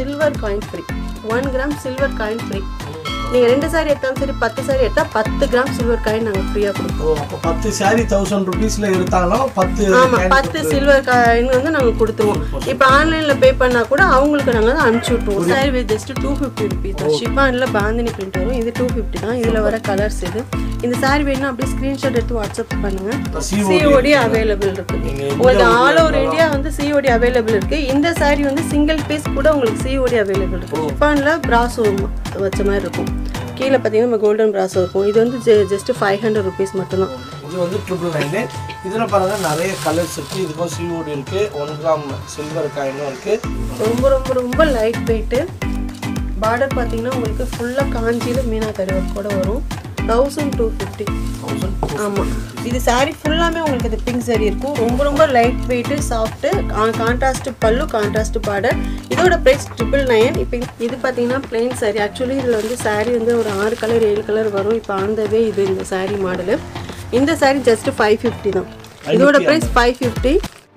silver coin free. 1 gram silver coin free. நீங்க 2 saree எடுத்தாலும் சரி 10 saree எடுத்தா 10 கிராம் சில்வர் காயின் நாங்க ஃப்ரீயா கொடுப்போம். அப்ப 10 saree 1000 ரூபீஸ்ல எடுத்தாலும் 10 ஆமா 10 சில்வர் காயின் வந்து நாங்க கொடுத்துருவோம். இப்போ ஆன்லைன்ல பே பண்ணா கூட அவங்களுக்கு நாங்க அனுப்பிச்சு விட்டுருவோம். saree with just 250 rupees தான். ஷிஃபான்ல பாந்தினி print வரும். இது 250 தான். இதுல வர கலர்ஸ் இது. இந்த saree வேணும்னா அப்படியே ஸ்கிரீன்ஷாட் எடுத்து வாட்ஸ்அப் பண்ணுங்க. COD அவேலபிள் இருக்கு. உங்களுக்கு ஆல் ஓவர் இந்தியா வந்து COD அவேலபிள் இருக்கு. இந்த saree வந்து சிங்கிள் பீஸ் கூட உங்களுக்கு COD அவேலபிள் இருக்கு. ஷிஃபான்ல பிராசோ வச்ச மாதிரி இருக்கும். கீழ பாத்தீங்கன்னா நம்ம கோல்டன் பிராசோ இருக்கும். இது வந்து just 500 rupees மட்டும் தான். இது வந்து 999. இதுல பாருங்க நிறைய கலர்ஸ் இருக்கு. இதுக்கும் COD இருக்கு. 1 கிராம் சில்வர் காயினும் இருக்கு. ரொம்ப ரொம்ப ரொம்ப லைட் வெயிட். பார்டர் பாத்தீங்கன்னா உங்களுக்கு ஃபுல்லா காஞ்சில மீனாக்கரி ஒர்க் கூட வரும். 1250. ஆமா இது saree ஃபுல்லாமே உங்களுக்கு இந்த பிங்க் saree இருக்கும். ரொம்ப ரொம்ப light weight soft contrast pallu contrast border. இதோட பிரைஸ் 999. இப்போ இது பாத்தீங்கன்னா plain saree. ஆக்சுவலி இதுல வந்து saree வந்து ஒரு 6 கலர் 7 கலர் வரும். இப்போ ஆந்தவே இது இந்த saree மாடல். இந்த saree just 550 தான். இதோட price 550.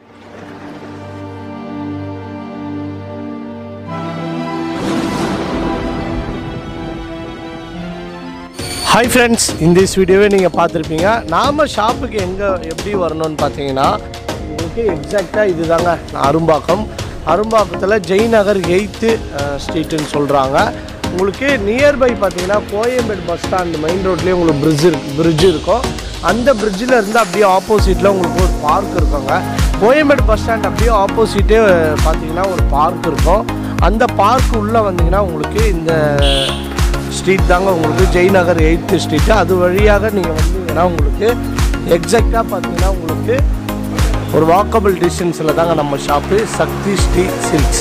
Hi friends, in this video நீங்க பார்த்திருப்பீங்க. நாம ஷாப்புக்கு எப்படி வரணும்னு பாத்தீங்கன்னா உங்களுக்கு எக்ஸாக்ட்டா இதுதாங்க அரும்பாக்கத்துல ஜெயநகர் 8th ஸ்ட்ரீட்னு சொல்றாங்க. உங்களுக்கு நியர்பை பாத்தீங்கன்னா கோயம்பேடு பஸ் ஸ்டாண்ட் மெயின் ரோட்லயே உங்களுக்கு bridge இருக்கும். அந்த bridgeல இருந்து அப்படியே ஆப்போசிட்ல உங்களுக்கு ஒரு பார்க் இருக்குங்க. கோயம்பேடு பஸ் ஸ்டாண்ட் அப்படியே ஆப்போசிட்டே பாத்தீங்கன்னா ஒரு பார்க் இருக்கும். அந்த பார்க் உள்ள வந்தீங்கன்னா உங்களுக்கு இந்த ஸ்ட்ரீட் தாங்க உங்களுக்கு ஜெயநகர் 8th ஸ்ட்ரீட். அது வழியாக நீங்கள் வந்தீங்கன்னா உங்களுக்கு எக்ஸாக்டாக பார்த்தீங்கன்னா உங்களுக்கு ஒரு வாக்கபிள் டிஸ்டன்ஸில் தாங்க நம்ம ஷாப்பு சக்திஸ்ரீ சில்க்ஸ்.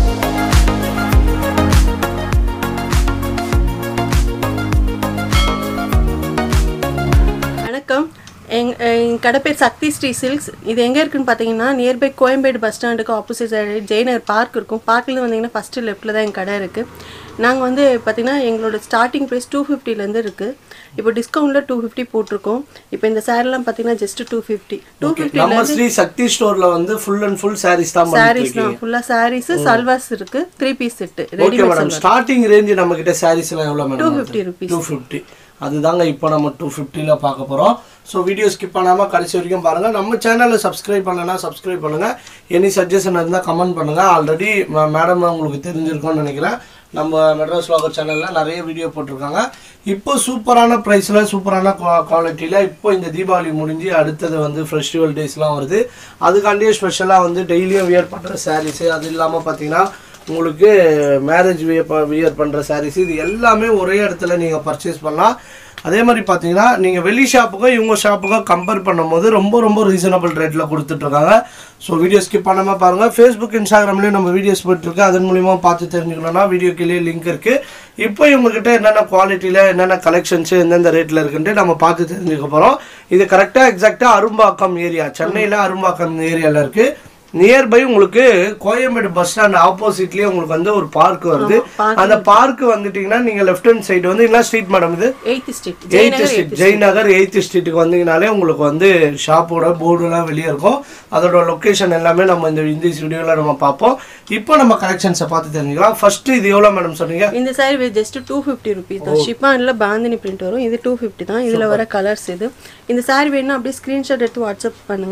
வணக்கம். எங்கள் கடை பேர் சக்திஸ்ரீ சில்க்ஸ். இது எங்கே இருக்குன்னு பார்த்தீங்கன்னா நியர்பை கோயம்பேடு பஸ் ஸ்டாண்டுக்கு ஆப்போசிட் சைடு ஜெயநகர் பார்க் இருக்கும். பார்க்கில் வந்தீங்கன்னா ஃபஸ்ட்டு லெஃப்ட்டில் தான் எங்கள் கடை இருக்குது. நாங்கள் வந்து பார்த்திங்கன்னா எங்களோட ஸ்டார்டிங் ப்ரைஸ் 250லேருந்து இருக்குது. இப்போ டிஸ்கவுண்ட்டில் 250 போட்டிருக்கோம். இப்போ இந்த சாரீலாம் பார்த்தீங்கன்னா ஜஸ்ட் 250. 250 நம்ம ஸ்ரீ சக்தி ஸ்டோரில் வந்து ஃபுல் அண்ட் ஃபுல் சாரீஸ் தான் ஃபுல்லாக சாரீஸ் சல்வாஸ் இருக்குது. 3 piece set ready madam. Starting range நம்ம கிட்ட சாரீஸ்லாம் எவ்வளோ மேடம்? 250 rupees. 250. அதுதாங்க இப்போ நம்ம 250ல பார்க்க போகிறோம். ஸோ வீடியோ ஸ்கிப் பண்ணாமல் கடைசி வரைக்கும் பாருங்கள். நம்ம சேனலில் சப்ஸ்கிரைப் பண்ணலன்னா சப்ஸ்கிரைப் பண்ணுங்கள். எனி சஜஷன் இருந்தால் கமெண்ட் பண்ணுங்கள். ஆல்ரெடி மேடம் உங்களுக்கு தெரிஞ்சிருக்கோன்னு நினைக்கிறேன். நம்ம மெட்ராஸ் வ்ளாகர் சேனலில் நிறைய வீடியோ போட்டிருக்காங்க. இப்போ சூப்பரான ப்ரைஸில் சூப்பரான குவாலிட்டியில் இப்போ இந்த தீபாவளி முடிஞ்சு அடுத்தது வந்து ஃபெஸ்டிவல் டேஸ்லாம் வருது. அதுக்காண்டியே ஸ்பெஷலாக வந்து டெய்லியும் வியர் பண்ணுற சாரீஸு, அது இல்லாமல் பார்த்தீங்கன்னா உங்களுக்கு மேரேஜ் வியர் பண்ணுற சாரீஸ், இது எல்லாமே ஒரே இடத்துல நீங்கள் பர்ச்சேஸ் பண்ணலாம். அதே மாதிரி பார்த்தீங்கன்னா நீங்கள் வெளி ஷாப்புக்கும் இவங்க ஷாப்புக்கும் கம்பேர் பண்ணும்போது ரொம்ப ரொம்ப ரீசனபிள் ரேட்டில் கொடுத்துட்ருக்காங்க. ஸோ வீடியோ ஸ்கிப் பண்ணாமல் பாருங்கள். ஃபேஸ்புக் இன்ஸ்டாகிராம்லேயும் நம்ம வீடியோஸ் போயிட்டுருக்கு. அதன் மூலிமா பார்த்து தெரிஞ்சுக்கணும்னா வீடியோ கீழே லிங்க் இருக்குது. இப்போ இவங்ககிட்ட என்னென்ன குவாலிட்டியில் என்னென்ன கலெக்ஷன்ஸு எந்தெந்த ரேட்டில் இருக்குன்ட்டு நம்ம பார்த்து தெரிஞ்சுக்க போகிறோம். இது கரெக்டாக எக்ஸாக்டாக அரும்பாக்கம் ஏரியா, சென்னையில் அரும்பாக்கம் ஏரியாவில் இருக்குது. நியர்பை உங்களுக்கு கோயம்பேடு பஸ் ஸ்டாண்ட் ஆப்போசிட்லயே உங்களுக்கு வந்து ஒரு பார்க் வருது. அந்த பார்க் வந்துட்டீங்கன்னா நீங்க லெஃப்ட் ஹேண்ட் சைடு வந்து என்ன ஸ்ட்ரீட் மேடம்? இது 8th ஸ்ட்ரீட் ஜெயநகர் 8th ஸ்ட்ரீட்டுக்கு வந்தீங்கனாலே உங்களுக்கு வந்து ஷாப்போட போர்டுலாம் வெளியே இருக்கும். அதோட லொகேஷன் எல்லாமே நம்ம இந்த வீடியோல நம்ம பார்ப்போம். இப்போ நம்ம கலெக்ஷன்ஸை பார்த்து தெரிஞ்சுக்கலாம். ஃபர்ஸ்ட் இது எவ்வளோ மேடம் சொன்னீங்க? இந்த சாரி ஜஸ்ட் 250 rupees தான். ஷிஃபான்ல பாந்தினி பிரிண்ட் வரும். இது 250 தான். இதுல வர கலர்ஸ் இது. இந்த சாரி வேணும்னா அப்படியே ஸ்கிரீன்ஷாட் எடுத்து வாட்ஸ்அப் பண்ணுங்க.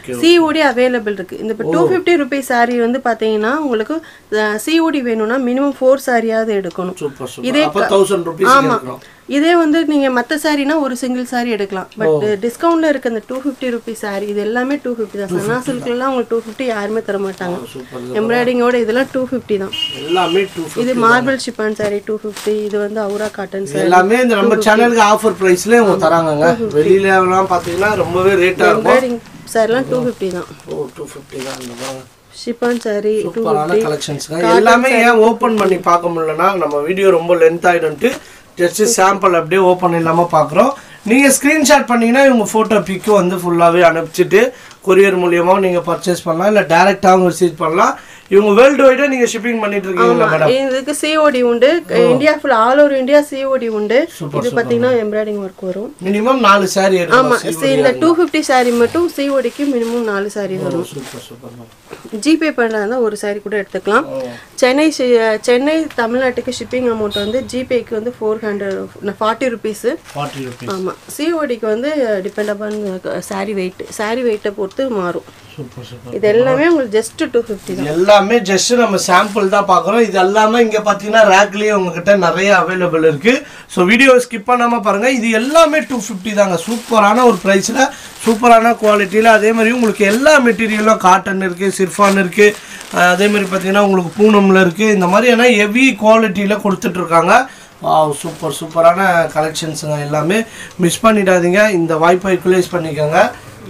COD அவைலபிள் இருக்கு. இந்த 250 rupees சாரி வந்து பாத்தீங்கன்னா உங்களுக்கு COD வேணும்னா மினிமம் 4 சாரியாவது எடுக்கணும். இதே 1000 ரூபாய் எடுக்கணும். இதே வந்து நீங்க மத்த சாரினா ஒரு சிங்கிள் சாரி எடுக்கலாம். பட் டிஸ்கவுண்ட்ல இருக்க அந்த 250 rupees சாரி இது எல்லாமே 250 தான். சனா சில்க்ல எல்லாம் உங்களுக்கு 250 யாருமே தர மாட்டாங்க. எம்ப்ராய்டிங்கோட இதெல்லாம் 250 தான். எல்லாமே 250. இது மார்பிள் ஷிஃபான் சாரி 250. இது வந்து அவுரா காட்டன் சாரி எல்லாமே இந்த நம்ம சேனலுக்கு ஆஃபர் பிரைஸ்ல அவங்க தராங்கங்க. வெளியில எல்லாம் பாத்தீங்கன்னா ரொம்பவே ரேட்டா இருக்கும். எம்ப்ராய்டிங் சாரிலாம் 250 தான். 250 தான் அந்த ஷிஃபான் சாரி சூப்பரான கலெக்ஷன்ஸ்ங்க. எல்லாமே ஏன் ஓபன் பண்ணி பார்க்க முடியலனா நம்ம வீடியோ ரொம்ப லெந்த் ஆயிடும்ட்டு ஜஸ்ட் சாம்பிள் அப்படியே ஓபன் இல்லாம பார்க்குறோம். நீங்கள் ஸ்க்ரீன்ஷாட் பண்ணிங்கன்னா இவங்க ஃபோட்டோ பிக்கு வந்து ஃபுல்லாகவே அனுப்பிச்சிட்டு கொரியர் மூலியமாக நீங்கள் பர்ச்சேஸ் பண்ணலாம். இல்லை டேரெக்டாகவும் ரிசீவ் பண்ணலாம். இவங்க வேர்ல்டு வைடா நீங்க ஷிப்பிங் பண்ணிட்டு இருக்கீங்களா மேடம்? இதுக்கு COD உண்டு, India full all over India COD உண்டு. இது பாத்தீங்கன்னா எம்ப்ராய்டிங் வர்க் வரும். மினிமம் 4 saree எடுக்கணும். ஆமா, இந்த 250 saree மட்டும் COD க்கு மினிமம் 4 saree வரும். Super super ma'am. ஜிபே பண்றதா ஒரு saree கூட எடுத்துக்கலாம். சென்னை தமிழ்நாட்டுக்கு ஷிப்பிங் அமௌண்ட் வந்து ஜிபேக்கு வந்து 40 rupees. 40 rupees. ஆமா, COD க்கு வந்து டிபெண்ட் அபான் saree weight பொறுத்து மாறும். Super super. இது எல்லாமே உங்களுக்கு ஜஸ்ட் 250 தான். எல்லாமே ஜஸ்ட் நம்ம சாம்பிள் தான் பார்க்குறோம். இது எல்லாமே இங்கே பார்த்தீங்கன்னா ரேக்லேயே உங்ககிட்ட நிறைய அவைலபிள் இருக்குது. ஸோ வீடியோ ஸ்கிப் பண்ணாமல் பாருங்கள். இது எல்லாமே 250 தாங்க. சூப்பரான ஒரு ப்ரைஸில் சூப்பரான குவாலிட்டியில். அதே மாதிரி உங்களுக்கு எல்லா மெட்டீரியலும் காட்டன் இருக்குது, சிர்ஃபான் இருக்குது, அதே மாதிரி பார்த்தீங்கன்னா உங்களுக்கு பூனமில் இருக்குது. இந்த மாதிரியான ஹெவி குவாலிட்டியில் கொடுத்துட்ருக்காங்க. சூப்பர் சூப்பரான கலெக்ஷன்ஸுங்க. எல்லாமே மிஸ் பண்ணிடாதீங்க. இந்த வாய்ப்பை யூட்டிலைஸ் பண்ணிக்கோங்க.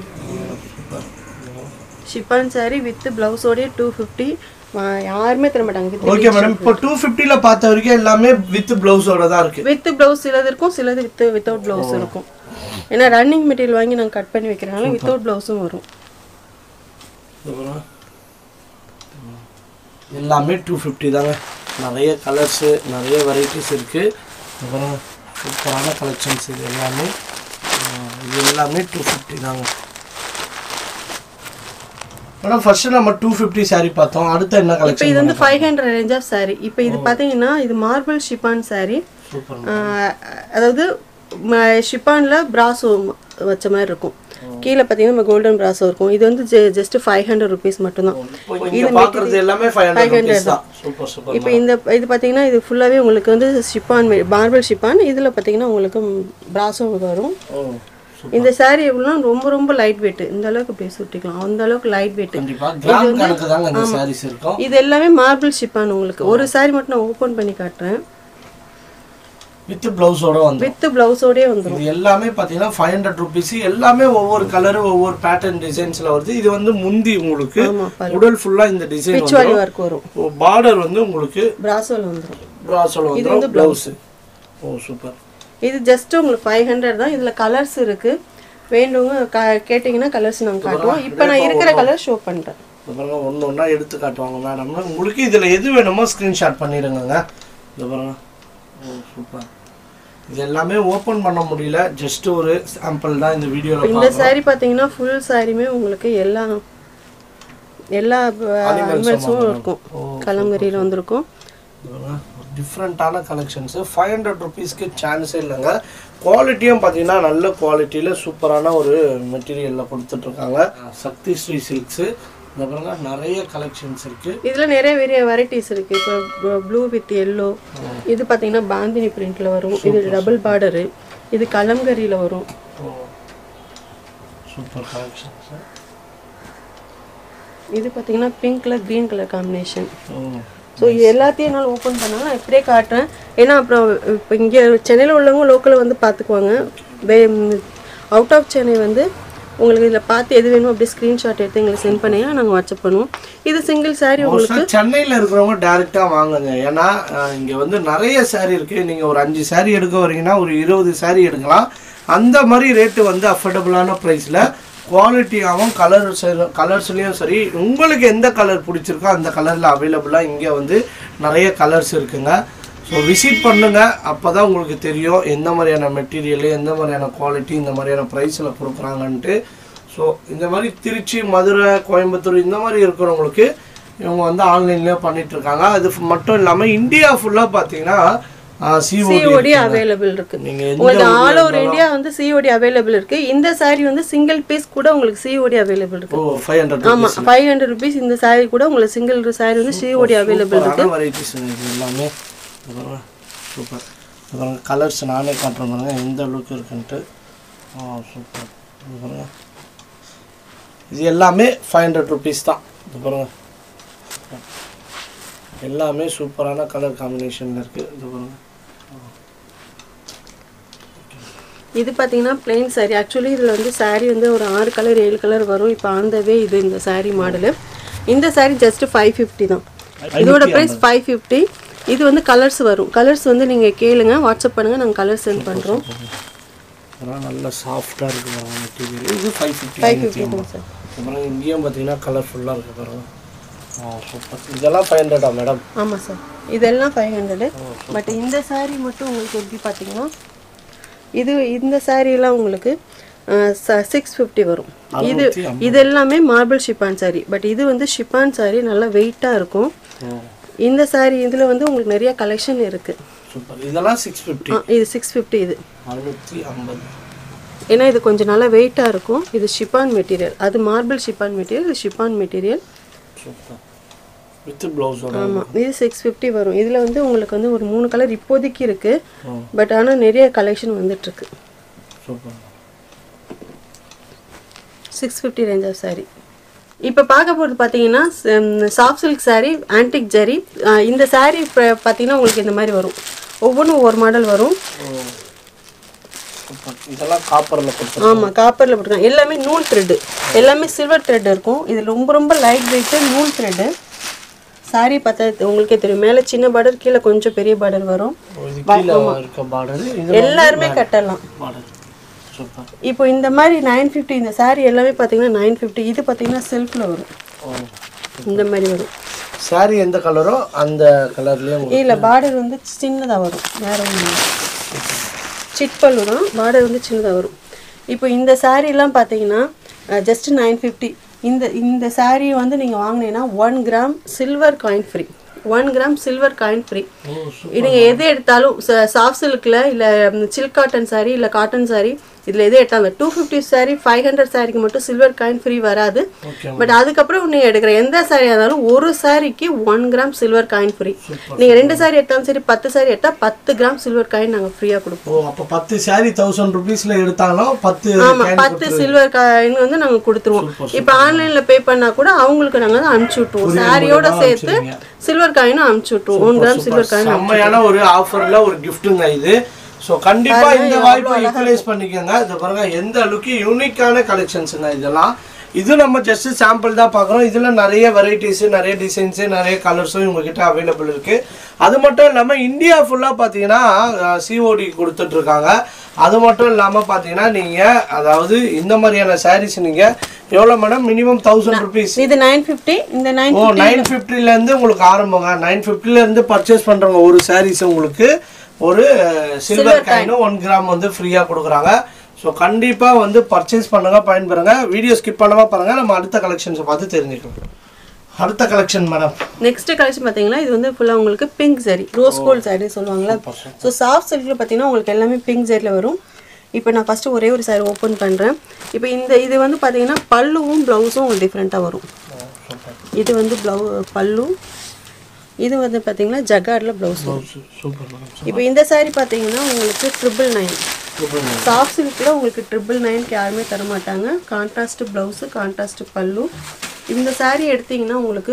Chiffon saree with blouse ஓட 250 யாருமே தர மாட்டாங்க. ஓகே மேடம், இப்போ 250 ல பார்த்த வரைக்கும் எல்லாமே வித் பிளவுஸ் ஓட தான் இருக்கு. வித் பிளவுஸ் சிலது இருக்கும், சிலது வித்தவுட் பிளவுஸ் இருக்கும். ஏன்னா ரன்னிங் மெட்டீரியல் வாங்கி நாங்க கட் பண்ணி வைக்கிறனால வித்தவுட் பிளவுஸும் வரும். எல்லாமே 250 தாங்க. நிறைய கலர்ஸ், நிறைய வெரைட்டிஸ் இருக்கு. அப்புறம் சூப்பரான கலெக்ஷன்ஸ். இது எல்லாமே 250 தாங்க. மேடம் ஃபர்ஸ்ட் நம்ம 250 saree பார்த்தோம். அடுத்து என்ன கலெக்ஷன்? இப்போ இது வந்து 500 ரேஞ்ச் ஆஃப் saree. இப்போ இது பாத்தீங்கன்னா இது மார்பிள் ஷிஃபான் saree. சூப்பர். அதாவது ஷிஃபான்ல பிராசோ வச்ச மாதிரி இருக்கும். கீழ பாத்தீங்கன்னா நம்ம கோல்டன் பிராசோ இருக்கும். இது வந்து ஜஸ்ட் 500 rupees மட்டும் தான். இது பார்க்கிறது எல்லாமே 500 rupees தான். Super super. இப்போ இது பாத்தீங்கன்னா இது ஃபுல்லாவே உங்களுக்கு வந்து ஷிஃபான் மார்பிள் ஷிஃபான். இதுல பாத்தீங்கன்னா உங்களுக்கு பிராசோ வரும். இந்த saree எவ்வளவுனா ரொம்ப லைட் weight. இந்த அளவுக்கு அப்படியே சுட்டிக்கலாம். அந்த அளவுக்கு லைட் weight. கண்டிப்பா கிராம் கணக்கு தாங்க இந்த sarees இருக்கும். இது எல்லாமே மார்பிள் ஷிஃபான். உங்களுக்கு ஒரு saree மட்டும் நான் ஓபன் பண்ணி காட்டுறேன். வித் பிளவுஸ் ஓட வந்து வித் பிளவுஸ் ஓடே வந்துரும். இது எல்லாமே பாத்தீங்கன்னா 500 rupees. எல்லாமே ஒவ்வொரு கலர், ஒவ்வொரு பேட்டர்ன் டிசைன்ஸ்ல வருது. இது வந்து முந்தி உங்களுக்கு உடல் ஃபுல்லா இந்த டிசைன் பிச்வாலி வர்க் வரும். பார்டர் வந்து உங்களுக்கு பிராசோல வந்துரும். இது வந்து பிளவுஸ். சூப்பர். இது ஜஸ்ட் உங்களுக்கு 500 தான். இதுல கலர்ஸ் இருக்கு. வேண்டுங்க கேட்டிங்கனா கலர்ஸ் நான் காட்டுவோம். இப்போ நான் இருக்கிற கலர் ஷோ பண்றேன். பாருங்க ஒண்ணா எடுத்து காட்டுவாங்க மேடம். உங்களுக்கு இதுல எது வேணுமோ ஸ்கிரீன்ஷாட் பண்ணிடுங்க. இது பாருங்க. சூப்பர். இது எல்லாமே ஓபன் பண்ண முடியல. ஜஸ்ட் ஒரு சாம்பிள் தான் இந்த வீடியோல பாருங்க. இந்த saree பாத்தீங்கன்னா ஃபுல் சாரியுமே உங்களுக்கு எல்லா அனிமல்ஸும் இருக்கும். கலங்கரியில வந்திருக்கும். டிஃப்ரெண்டான கலெக்ஷன்ஸ். 500 rupeesக்கு சான்ஸே இல்லைங்க. குவாலிட்டியும் பார்த்தீங்கன்னா நல்ல குவாலிட்டியில் சூப்பரான ஒரு மெட்டீரியலில் கொடுத்துட்ருக்காங்க. சக்திஸ்ரீ சில்க்ஸு. இந்த பாருங்க நிறைய கலெக்ஷன்ஸ் இருக்கு. இதில் நிறைய வெரைட்டிஸ் இருக்கு. இப்போ ப்ளூ வித் எல்லோ. இது பார்த்தீங்கன்னா பாந்தினி பிரிண்ட்ல வரும். இது டபுள் பார்டரு. இது கலம்கரியில் வரும். Super collections. இது பார்த்தீங்கன்னா பிங்க்ல கிரீன் கலர் காம்பினேஷன். ஸோ இது எல்லாத்தையும் என்னால் ஓப்பன் பண்ணாலும் நான் இப்படியே காட்டுறேன். ஏன்னா அப்புறம் இப்போ இங்கே சென்னையில் உள்ளவங்க லோக்கலில் வந்து பார்த்துக்குவாங்க. அவுட் ஆஃப் சென்னை வந்து உங்களுக்கு இதில் பார்த்து எது வேணும் அப்படியே ஸ்க்ரீன்ஷாட் எடுத்து எங்களுக்கு சென்ட் பண்ணியா நாங்கள் வாட்ஸ்அப் பண்ணுவோம். இது சிங்கிள் saree உங்களுக்கு சென்னையில் இருக்கிறவங்க டேரெக்டாக வாங்குங்க. ஏன்னா இங்கே வந்து நிறைய saree இருக்குது. நீங்கள் ஒரு 5 saree எடுக்க வரீங்கன்னா ஒரு 20 saree எடுக்கலாம். அந்த மாதிரி ரேட்டு வந்து அஃபோர்டபுளான ப்ரைஸில் குவாலிட்டியாகவும் கலர்ஸ்லேயும் சரி, உங்களுக்கு எந்த கலர் பிடிச்சிருக்கோ அந்த கலரில் அவைலபிளாக இங்கே வந்து நிறைய கலர்ஸ் இருக்குங்க. ஸோ விசிட் பண்ணுங்கள். அப்போ தான் உங்களுக்கு தெரியும் எந்த மாதிரியான மெட்டீரியலு, எந்த மாதிரியான குவாலிட்டி, இந்த மாதிரியான ப்ரைஸில் கொடுக்குறாங்கன்ட்டு. ஸோ இந்த மாதிரி திருச்சி, மதுரை, கோயம்புத்தூர் இந்த மாதிரி இருக்கிறவங்களுக்கு இவங்க வந்து ஆன்லைன்லேயே பண்ணிகிட்ருக்காங்க. அது மட்டும் இல்லாமல் இந்தியா ஃபுல்லாக பார்த்தீங்கன்னா COD அவைலபிள் இருக்கு. உங்களுக்கு ஆல் ஓவர் இந்தியா வந்து COD அவைலபிள் இருக்கு. இந்த saree வந்து சிங்கிள் பீஸ் கூட உங்களுக்கு COD அவைலபிள் இருக்கு. 500. ஆமா 500 rupees. இந்த saree கூட உங்களுக்கு சிங்கிள் saree வந்து COD அவைலபிள் இருக்கு. வெரைட்டிஸ் எல்லாமே சூப்பர். பாருங்க கலர்ஸ் நானே காட்டுறேன் பாருங்க எந்த அளவுக்கு இருக்குன்ட்டு. சூப்பர். இது எல்லாமே 500 rupees தான். இது பாருங்க எல்லாமே சூப்பரான கலர் காம்பினேஷன்ல இருக்கு. இது பாருங்க. இது பார்த்தீங்கன்னா பிளெயின் saree. ஆக்சுவலி இதில் வந்து saree வந்து ஒரு 6 கலர் 7 கலர் வரும். இப்போ ஆந்தவே இது இந்த saree மாடலு. இந்த saree ஜஸ்ட் 550 தான். இதோட ப்ரைஸ் 550. இது வந்து கலர்ஸ் வரும். கலர்ஸ் வந்து நீங்கள் கேளுங்க, வாட்ஸ்அப் பண்ணுங்கள், நாங்கள் கலர் சென்ட் பண்ணுறோம். நல்லா சாஃப்டாக இருக்குது பாருங்க மெட்டீரியல். இது 550 தான் சார். அப்புறம் இங்கேயும் பார்த்தீங்கன்னா கலர்ஃபுல்லாக இருக்குது பாருங்க. சூப்பர். இதெல்லாம் 500 மேடம்? ஆமாம் சார், இதெல்லாம் 500. பட் இந்த சாரீ மட்டும் உங்களுக்கு எப்படி பார்த்தீங்கன்னா இந்த சாரீலாம் உங்களுக்கு 650 வரும். இது எல்லாமே மார்பிள் ஷிப்பான் சாரீ. பட் இது வந்து ஷிப்பான் சாரீ நல்லா வெயிட்டாக இருக்கும். இந்த சாரீ இதில் வந்து உங்களுக்கு நிறைய கலெக்ஷன் இருக்குது. சூப்பர். இதெல்லாம் 650. இது 650. இது 650. ஏன்னா இது கொஞ்சம் நல்லா வெயிட்டாக இருக்கும். இது ஷிப்பான் மெட்டீரியல், அது மார்பிள் ஷிப்பான் மெட்டீரியல், இது ஷிப்பான் மெட்டீரியல். சூப்பர். வித் ப்ளவுஸோட. ஆமாம், இது 650 வரும். இதில் வந்து உங்களுக்கு வந்து ஒரு 3 கலர் இப்போதைக்கு இருக்குது. பட் ஆனால் நிறைய கலெக்ஷன் வந்துட்டுருக்கு. சூப்பர். 650 range of saree. இப்போ பார்க்க போகிறது பார்த்தீங்கன்னா soft silk saree, antique zari. இந்த சாரீ பார்த்தீங்கன்னா உங்களுக்கு இந்த மாதிரி வரும். ஒவ்வொன்றும் ஒவ்வொரு மாடல் வரும். இதெல்லாம் காப்பரில் கொடுத்துருக்காங்க. ஆமாம், காப்பரில் போட்டுருக்காங்க. எல்லாமே நூல் த்ரெட்டு, எல்லாமே சில்வர் த்ரெட் இருக்கும். இது ரொம்ப ரொம்ப லைட் வெயிட்டு நூல் த்ரெட்டு. சாரீ பார்த்தா உங்களுக்கே தெரியும், மேலே சின்ன பார்டர், கீழே கொஞ்சம் பெரிய பார்டர் வரும். எல்லாருமே கட்டலாம். இப்போ இந்த மாதிரி 950 இந்த சாரீ எல்லாமே பார்த்தீங்கன்னா 950. இது பார்த்தீங்கன்னா செல்ஃபில் வரும். இந்த மாதிரி வரும். சாரீ எந்த கலரோ அந்த கலர்லேயே இல்லை, பார்டர் வந்து சின்னதாக வரும். வேறு ஒன்று சிட்பல்லு தான், பார்டர் வந்து சின்னதாக வரும். இப்போ இந்த சாரீலாம் பார்த்தீங்கன்னா ஜஸ்ட் 950. இந்த சாரீ வந்து நீங்கள் வாங்கினீங்கன்னா 1 gram silver coin free. 1 gram silver coin free. நீங்கள் எது எடுத்தாலும் சாஃப்ட் சில்கில் இல்லை சில்க் காட்டன் சாரீ இல்லை காட்டன் சாரீ, இதில் எது எடுத்தாலும் 250 சாரீ 500 சாரீக்கு மட்டும் சில்வர் காயின் ஃப்ரீ வராது. பட் அதுக்கப்புறம் நீங்கள் எடுக்கிற எந்த சாரியாக இருந்தாலும் ஒரு சாரீக்கு 1 கிராம் சில்வர் காயின் ஃப்ரீ. நீங்கள் 2 சாரீ எடுத்தாலும் சரி, 10 சாரீ எடுத்தால் 10 கிராம் சில்வர் காயின் நாங்கள் ஃப்ரீயாக கொடுப்போம். அப்போ 10 சாரீ 1000 ருபீஸில் எடுத்தாலும் 10 சில்வர் காயின் வந்து நாங்கள் கொடுத்துருவோம். இப்போ ஆன்லைனில் பே பண்ணால் கூட அவங்களுக்கு நாங்கள் வந்து அனுப்பிச்சி விட்ருவோம். சாரியோட சேர்த்து சில்வர் காயினும் அனுப்பிச்சி விட்ருவோம். 1 கிராம் சில்வர் காயின். செம்மையான ஒரு ஆஃபரில் ஒரு கிஃப்ட்டுங்க இது. ஸோ கண்டிப்பாக இந்த வாய்ப்பை யூட்டிலைஸ் பண்ணிக்கோங்க. இது பாருங்க எந்த அளவுக்கு யூனிக்கான கலெக்ஷன்ஸுங்க இதெல்லாம். இது நம்ம ஜஸ்ட் சாம்பிள் தான் பார்க்குறோம். இதில் நிறைய வெரைட்டிஸு, நிறைய டிசைன்ஸு, நிறைய கலர்ஸும் உங்ககிட்ட அவைலபிள் இருக்குது. அது மட்டும் இல்லாமல் இந்தியா ஃபுல்லாக பார்த்தீங்கன்னா சிஓடி கொடுத்துட்ருக்காங்க. அது மட்டும் இல்லாமல் பார்த்தீங்கன்னா நீங்கள் அதாவது இந்த மாதிரியான சாரீஸ் நீங்கள் எவ்வளோ மேடம்? Minimum 1000 rupees. இது 950. இந்த 950லேருந்து உங்களுக்கு ஆரம்பங்க. 950லேருந்து பர்ச்சேஸ் பண்ணுறவங்க ஒரு சாரீஸ் உங்களுக்கு ஒரு சில்வர் காயினும் 1 கிராம் வந்து ஃப்ரீயாக கொடுக்குறாங்க. ஸோ கண்டிப்பாக வந்து பர்ச்சேஸ் பண்ணுங்க, பயன்பெறுங்க. வீடியோ ஸ்கிப் பண்ணாமல் பாருங்கள். நம்ம அடுத்த கலெக்ஷன்ஸை பார்த்து தெரிஞ்சுக்கலாம். அடுத்த கலெக்ஷன் மேடம். நெக்ஸ்ட் கலெக்ஷன் பார்த்தீங்கன்னா இது வந்து ஃபுல்லாக உங்களுக்கு pink zari, rose gold saree சொல்லுவாங்களா. ஸோ சாஃப்ட் சில்கில் பார்த்தீங்கன்னா உங்களுக்கு எல்லாமே பிங்க் ஜரியில் வரும். இப்போ நான் ஃபஸ்ட்டு ஒரே ஒரு சாரி ஓப்பன் பண்ணுறேன். இப்போ இது வந்து பார்த்தீங்கன்னா பல்லுவும் ப்ளவுஸும் டிஃப்ரெண்ட்டாக வரும். இது வந்து பல்லு, இது வந்து பார்த்தீங்கன்னா ஜகார்டில் ப்ளவுஸ் வரும். இப்போ இந்த சாரி பார்த்தீங்கன்னா உங்களுக்கு 999. சாஃப்ட் சில்கில் உங்களுக்கு 999 யாருமே தர மாட்டாங்க. கான்ட்ராஸ்ட் ப்ளவுஸு, கான்ட்ராஸ்ட் பல்லு. இந்த சாரி எடுத்தீங்கன்னா உங்களுக்கு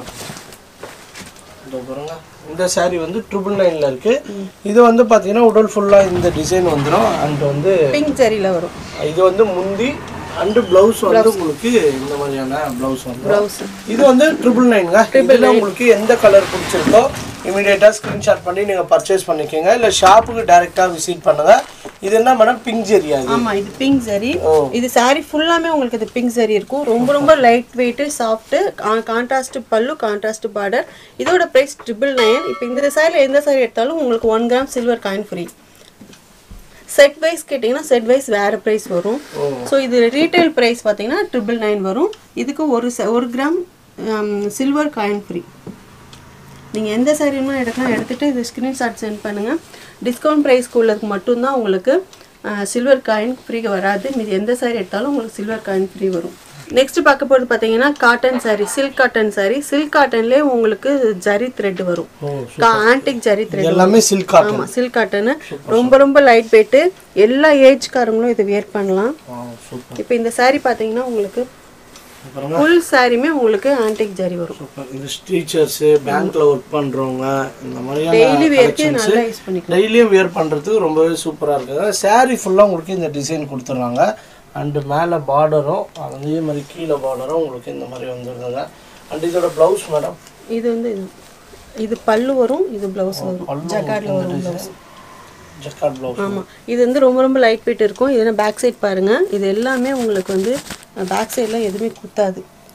இந்த சாரி வந்து 999ல இருக்கு. இது வந்து பார்த்தீங்கன்னா உடல் ஃபுல்லாக இந்த டிசைன் வந்துடும். அண்ட் வந்து பிங்க் ஜரியில் வரும். இது வந்து முந்தி அண்ட் ப்ளவுஸ் வந்து உங்களுக்கு இந்த மாதிரியான ப்ளவுஸ் வந்து இது வந்து 999ங்க. இதில் உங்களுக்கு எந்த கலர் பிடிச்சிருக்கோ இமீடியட்டாக ஸ்க்ரீன்ஷாட் பண்ணி நீங்கள் பர்ச்சேஸ் பண்ணிக்கோங்க. இல்லை ஷாப்புக்கு டைரெக்டாக விசிட் பண்ணுங்கள். இது என்ன மேடம்? பிங்க் ஜரி. ஆமாம், இது பிங்க் ஜரி. இது சாரி ஃபுல்லாமே உங்களுக்கு இது பிங்க் ஜரி இருக்கும். ரொம்ப ரொம்ப light weight, soft, contrast pallu, contrast border. இதோட ப்ரைஸ் 999. இப்போ இந்த சாரியில் எந்த சாரி எடுத்தாலும் உங்களுக்கு 1 gram silver coin free. Set wise கேட்டிங்கன்னா செட் வைஸ் வேறு ப்ரைஸ் வரும். ஸோ இது ரீட்டைல் ப்ரைஸ் பார்த்தீங்கன்னா 999 வரும். இதுக்கு 1 கிராம் சில்வர் காயின் ஃப்ரீ. நீங்கள் எந்த சாரியுமே எடுத்துகிட்டு இது ஸ்க்ரீன்ஷாட் சென்ட் பண்ணுங்கள். டிஸ்கவுண்ட் ப்ரைஸ்க்கு உள்ளதுக்கு மட்டும்தான் உங்களுக்கு சில்வர் காயின் ஃப்ரீ வராது. மீது எந்த சாரி எடுத்தாலும் உங்களுக்கு சில்வர் காயின் ஃப்ரீ வரும். நெக்ஸ்ட் பார்க்க போகிறது பார்த்தீங்கன்னா cotton saree, silk cotton saree. Silk காட்டன்லேயே உங்களுக்கு ஜரி த்ரெட் வரும். ஆன்டிக் ஜரி த்ரெட் எல்லாமே சில்க் காட்டன். ஆமாம், சில்க் காட்டனு ரொம்ப ரொம்ப லைட் வெயிட்டு. எல்லா ஏஜ்காரங்களும் இதை வியர் பண்ணலாம். இப்போ இந்த சாரி பார்த்தீங்கன்னா உங்களுக்கு ஃபுல் சாரியுமே உங்களுக்கு ஆன்டிக் ஜரி வரும். இது டீச்சர்ஸ், பேங்க்ல ஒர்க் பண்றவங்க இந்த மாதிரியான டெய்லி வியர்க்கு நல்லா யூஸ் பண்ணிக்கலாம். டெய்லியும் வியர் பண்றதுக்கு ரொம்பவே சூப்பரா இருக்குது. சாரி ஃபுல்லா உங்களுக்கு இந்த டிசைன் கொடுத்துறாங்க. அண்ட் மேலே பார்டரும் அதே மாதிரி கீழே பார்டரும் உங்களுக்கு இந்த மாதிரி வந்துருக்குங்க. அண்ட் இதோட ப்ளவுஸ் மேடம், இது வந்து இது பல்லு வரும், இது ப்ளவுஸ் வரும். ஜகார்டில் வரும் ப்ளவுஸ். Jacquard blouse. ஆமாம், இது வந்து ரொம்ப ரொம்ப லைட் வெயிட் இருக்கும். இது பேக் சைட் பாருங்கள். இது எல்லாமே உங்களுக்கு வந்து பேக் சைடில் எதுவுமே குத்தாது.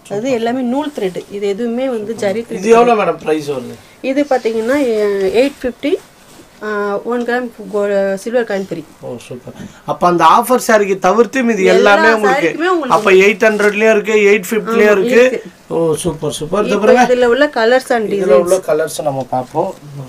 அது எல்லாமே நூல் த்ரெட். இது எதுவுமே வந்து ஜரி த்ரெட். இது எவ்வளவு மேடம் பிரைஸ் வருது? இது பாத்தீங்கன்னா 850 1 gram silver coin free. Oh super. அப்ப அந்த ஆஃபர் சாரிக்கு தவிர்த்து இது எல்லாமே உங்களுக்கு அப்ப 800லயே இருக்கு 850லயே இருக்கு. Oh super super. இதுல உள்ள கலர்ஸ் அண்ட் டிசைன்ஸ், இதுல உள்ள கலர்ஸ் நம்ம பாப்போம்.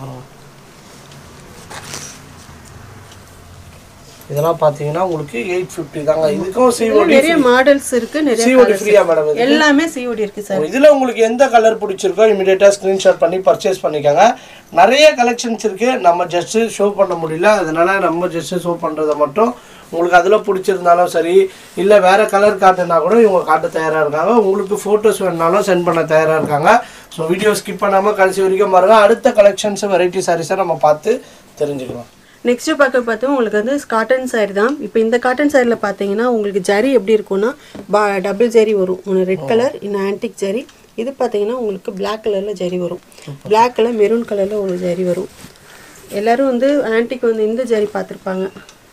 இதெல்லாம் பாத்தீங்கன்னா உங்களுக்கு 850 தாங்க. இதுக்கும் COD நிறைய மாடல்ஸ் இருக்கு, நிறைய COD ஃப்ரீயா மேடம்? எல்லாமே COD இருக்கு சார். இதுல உங்களுக்கு எந்த கலர் பிடிச்சிருக்கோ இமிடியேட்டா ஸ்கிரீன்ஷாட் பண்ணி பர்ச்சேஸ் பண்ணிக்கங்க. நிறைய கலெக்ஷன்ஸ் இருக்கு, நம்ம ஜஸ்ட் ஷோ பண்ண முடியல, அதனால நம்ம ஜஸ்ட் ஷோ பண்றத மட்டும். உங்களுக்கு அதுல பிடிச்சிருந்தாலும் சரி, இல்ல வேற கலர் காட்டுனா கூட இவங்க காட்ட தயாரா இருக்காங்க. உங்களுக்கு போட்டோஸ் வேணாலும் சென்ட் பண்ண தயாரா இருக்காங்க. ஸோ வீடியோ ஸ்கிப் பண்ணாம கடைசி வரைக்கும் பாருங்க. அடுத்த கலெக்ஷன்ஸ் வெரைட்டி சாரீஸை நம்ம பார்த்து தெரிஞ்சுக்கலாம். நெக்ஸ்ட் பார்த்தோம் உங்களுக்கு வந்து காட்டன் சாரி தான். இப்போ இந்த காட்டன் சாரியில் பார்த்தீங்கன்னா உங்களுக்கு ஜரி எப்படி இருக்கும்னா டபுள் ஜரி வரும். ஒன்று ரெட் கலர், இன்னும் ஆன்டிக் ஜரி. இது பார்த்தீங்கன்னா உங்களுக்கு பிளாக் கலரில் ஜரி வரும். பிளாக் கலர் மெரூன் கலரில் ஒரு ஜரி வரும். எல்லோரும் வந்து ஆன்டிக் வந்து இந்த ஜரி பார்த்துருப்பாங்க.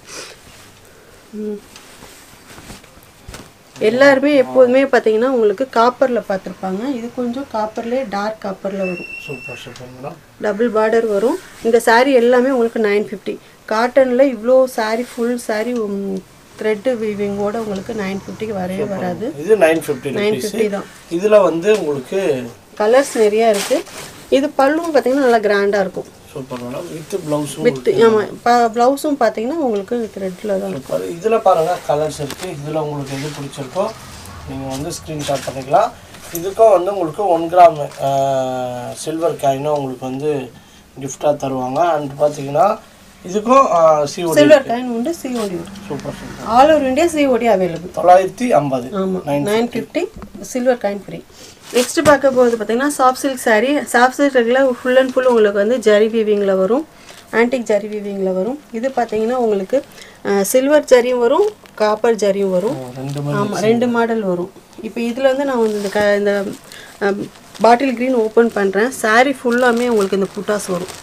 எல்லாருமே எப்போதுமே பார்த்தீங்கன்னா உங்களுக்கு காப்பரில் பார்த்துருப்பாங்க. இது கொஞ்சம் காப்பர்லேயே டார்க் காப்பரில் வரும். Super super madam. Double border வரும். இந்த சாரீ எல்லாமே உங்களுக்கு 950. காட்டனில் இவ்வளோ சாரீ ஃபுல் சாரீ த்ரெட் வீவிங்கோட உங்களுக்கு 950க்கு வரவே வராது. இது 950 தான். இதில் வந்து உங்களுக்கு கலர்ஸ் நிறையா இருக்குது. இது பல்லும் பார்த்தீங்கன்னா நல்லா கிராண்டாக இருக்கும். Super madam. வித் ப்ளவுஸும் வித் ஆமாம் ப்ளவுஸும் பார்த்தீங்கன்னா உங்களுக்கு த்ரெட்டில் தான் இருக்கும். இதில் பாருங்கள் கலர்ஸ் இருக்குது. இதில் உங்களுக்கு எது பிடிச்சிருக்கோ நீங்கள் வந்து ஸ்க்ரீன்ஷாட் பண்ணிக்கலாம். இதுக்கும் வந்து உங்களுக்கு 1 கிராம் சில்வர் காயினும் உங்களுக்கு வந்து கிஃப்டாக தருவாங்க. அண்ட் பார்த்தீங்கன்னா இதுக்கும் COD சில்வர் காயின் உண்டு, COD உண்டு. Super super. All over India COD available. 950. ஆமாம் 950 சில்வர் காயின் ஃப்ரீ. நெக்ஸ்ட் பார்க்க போகிறது பார்த்தீங்கன்னா சாஃப்ட் சில்க் சாரீ. சாஃப்ட் சில்கில் ஃபுல் அண்ட் ஃபுல் உங்களுக்கு வந்து ஜரி வீவிங்கில் வரும், ஆன்டிக் ஜரி வீவிங்கில் வரும். இது பார்த்தீங்கன்னா உங்களுக்கு சில்வர் ஜரியும் வரும், காப்பர் ஜரியும் வரும். ஆமாம் 2 மாடல் வரும். இப்போ இதில் வந்து நான் வந்து இந்த பாட்டில் க்ரீன் ஓப்பன் பண்ணுறேன். சாரீ ஃபுல்லாமே உங்களுக்கு இந்த புட்டாஸ் வரும்.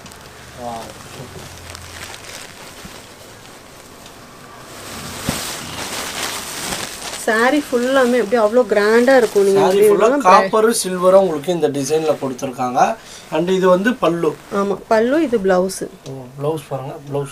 சாரி ஃபுல்லாமே அப்படியே அவ்வளோ கிராண்டாக இருக்கும். நீங்கள் காப்பர் சில்வரும் உங்களுக்கு இந்த டிசைனில் கொடுத்துருக்காங்க. அண்ட் இது வந்து பல்லு. ஆமாம் பல்லு. இது ப்ளவுஸு. ப்ளவுஸ் பாருங்கள். ப்ளவுஸ்